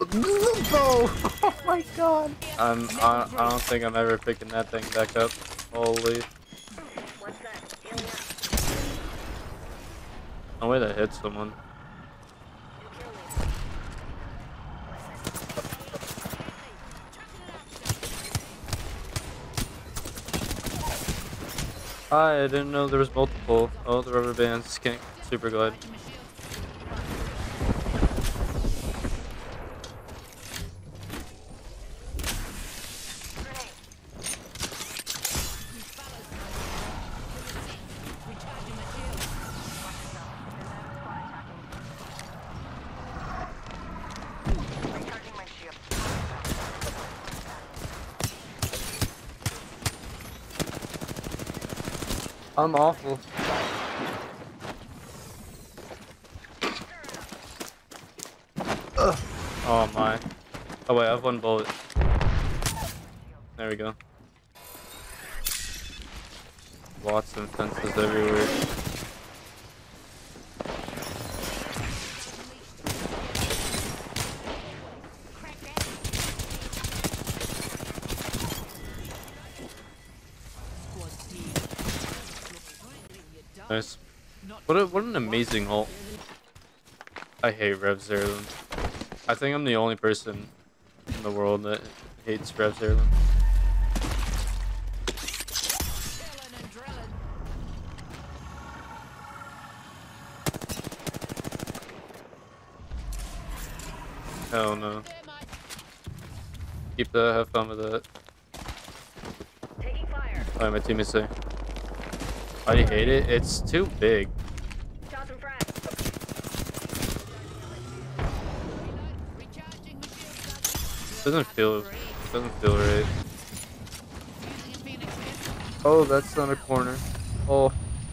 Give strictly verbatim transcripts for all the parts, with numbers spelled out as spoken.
Oh my god. I'm, I, I don't think I'm ever picking that thing back up. Holy. No way that hit someone. I didn't know there was multiple. Oh, the rubber bands can't super glide. I'm awful. Ugh. Oh my. Oh wait, I have one bullet. There we go. Lots of fences everywhere. Nice. What a, what an amazing ult. I hate Rev Zero. I think I'm the only person in the world that hates Rev Zero. Hell no. Keep that, have fun with that. Oh, my team is safe. Oh, you hate it? It's too big. Doesn't feel, doesn't feel right. Oh, that's not a corner. Oh.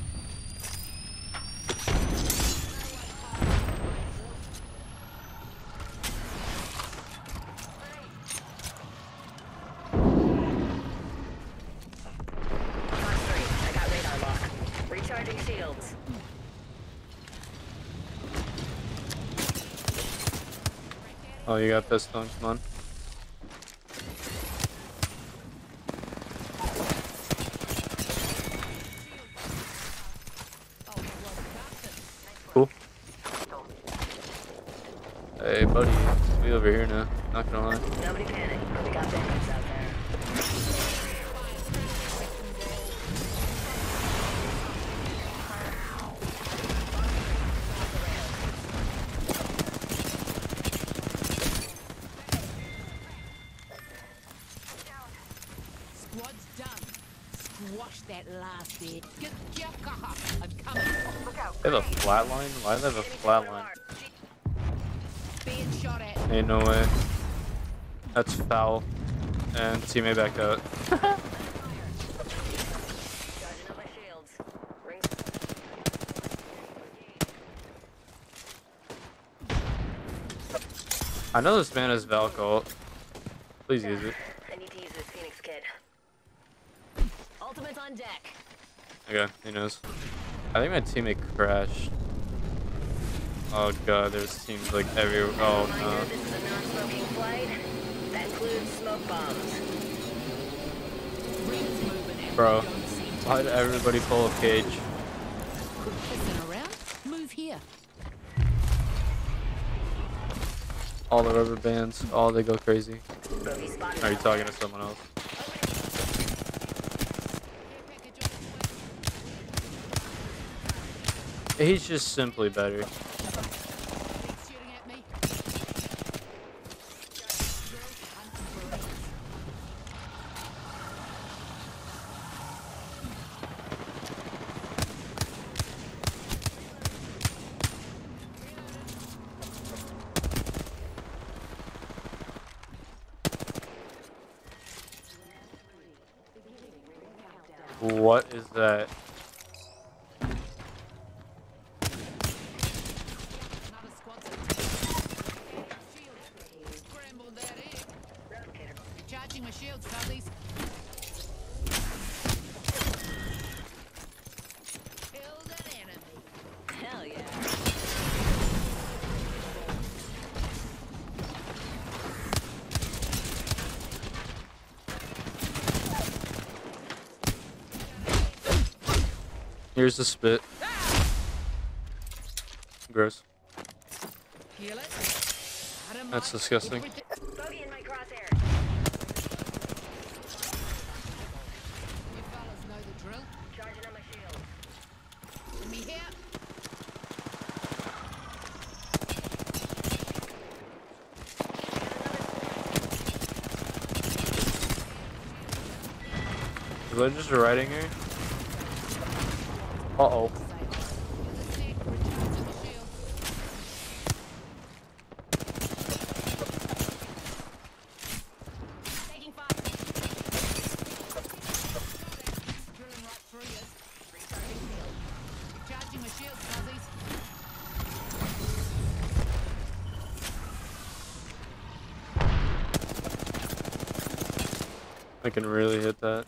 Oh, you got pistol, come on. Cool. Hey, buddy, we over here now. Not gonna lie. Nobody panic. We got bandits out there. Squad's done. Squash that last bit. Get your cock. I'm coming. Look out. They have a flat line? Why do they have a flat line? Being shot at. Ain't no way. That's foul. And teammate back out. I know this man has Valk ult. Please use it. I need to use this Phoenix kit. Ultimate on deck. Okay, he knows. I think my teammate crashed. Oh god, there's teams like everywhere. Oh no. This is a non-smoking flight. That includes smoke bombs. Bro, why did everybody pull a cage? Pissing around? Move here. All the rubber bands, all they go crazy. Are you talking to someone else? He's just simply better. What is that? Recharging my shields, fellas. Killed an enemy. Hell yeah. Here's the spit. Gross. Feel it? That's disgusting. Bogey in my crosshair. You fellas know the drill. Charging on my shield. Let me here. Is that just riding here? Uh oh. Taking fire. Drilling right through you. Recharging shield. Charging my shields, fuzzies. I can really hit that.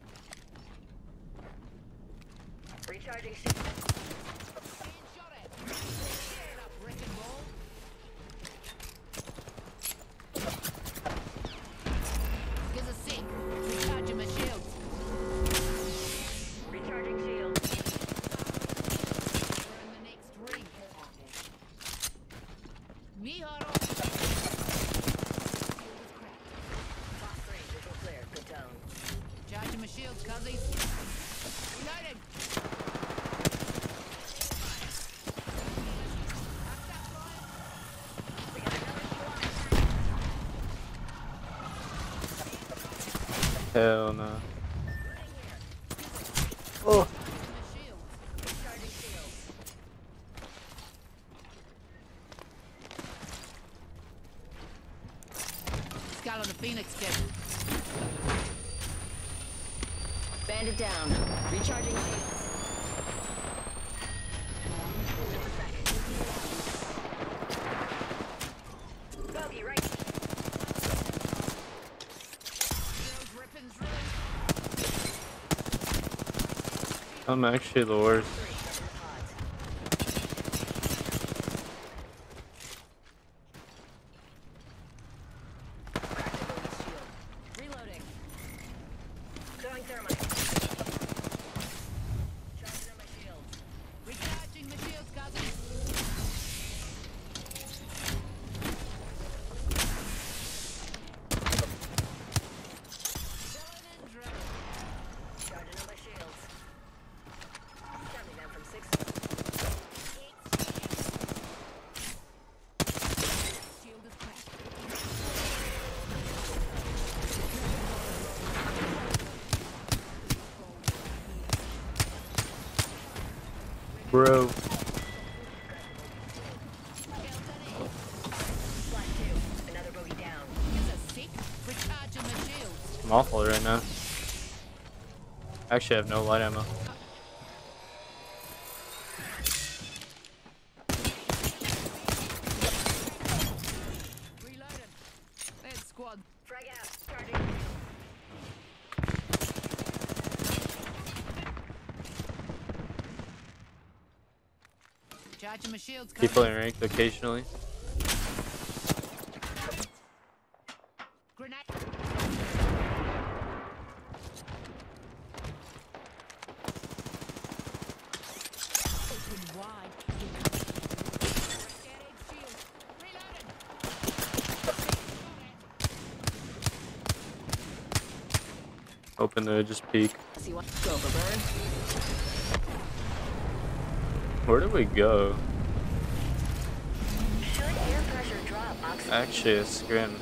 Recharging shield. Being shot at. Get up, wrecking ball. Gives a sec. Recharging my shields. Recharging shield. We're in the next ring. Miharo. Box three, visual clear. Good tone. Charging my shields, cuzzies. Reloading. We got another squad. Hell no. Oh. My shields. Recharging shield. Skull on the Phoenix kid. Bandit down. Recharging shields. Just a second. Bogey right. Drills ripping through. I'm actually the worst. Three, jumping the pods. Cracked the bogey's shield. Reloading. Throwing thermite. Charging on my shield. Recharging my shields, cousins. Drilling and drilling. Charging on my shields. Counting down from six. Shield is cracked. Bro. Flat two. Another bogey down. Gives a sec. Recharging my shields. I'm awful right now. Actually, I have no light ammo. Reloading. That's squad. Frag out. Charging. Charging my shields, cousins. People in ranked occasionally. Grenade. Open wide. Scanning shield. Reloading. Open to just peek. See what? Go for bird. Where did we go? Should air pressure drop? Oxygen. Actually, a scrim.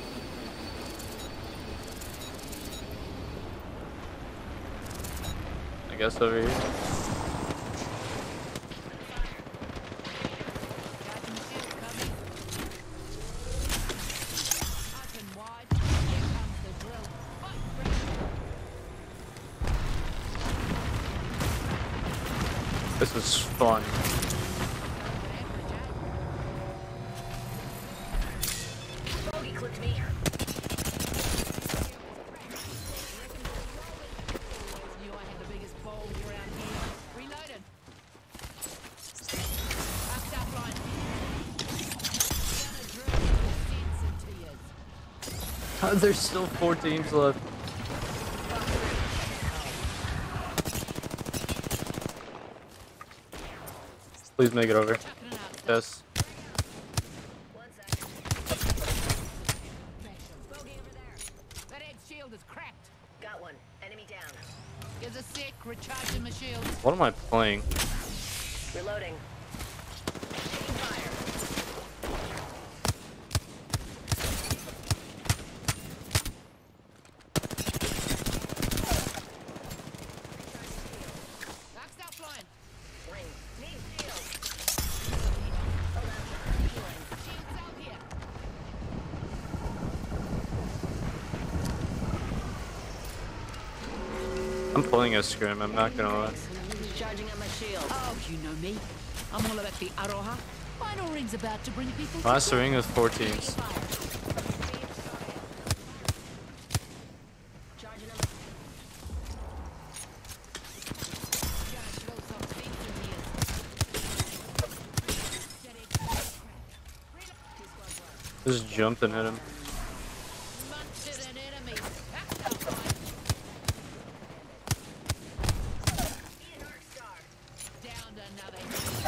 I guess over here. Charging my shields, cousins. Open wide. Here comes the drill. Fight, British. This is fun. Bogey clipped me. Knew I had the biggest balls around here. Reloaded. Up, up line. Gonna drill some sense into you. There's still four teams left. Please make it over. Chucking it out. Yes. One sec. Bogey over there. That egg shield is cracked. Got one. Enemy down. Here's a sec. Recharging my shields. What am I playing? Reloading. Taking fire. Knocks out flying. Ring. Need shield. Shields out here. I'm pulling a scrim, I'm not gonna lie. Charging up my shield. Oh, you know me. I'm all about the aroha. Final ring's about to bring people Last together. ring with four teams. Charging up. Gotta throw some things in here. That egg crap. Two squads left. Just jumped and hit him. Munted an enemy. Knocks out flying. Eat an arc star. Downed another.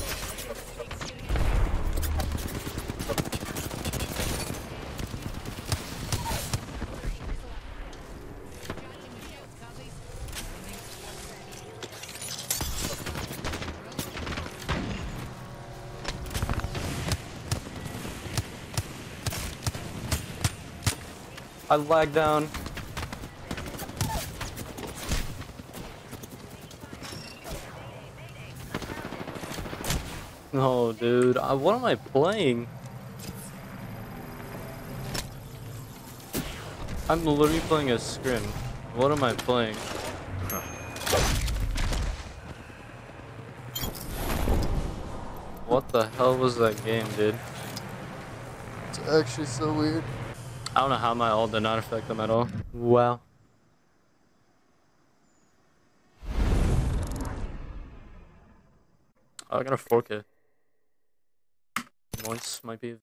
I lagged down. No, dude. I, what am I playing? I'm literally playing a scrim. What am I playing? What the hell was that game, dude? It's actually so weird. I don't know how my ult did not affect them at all. Wow. Oh, I got a four K. Once might be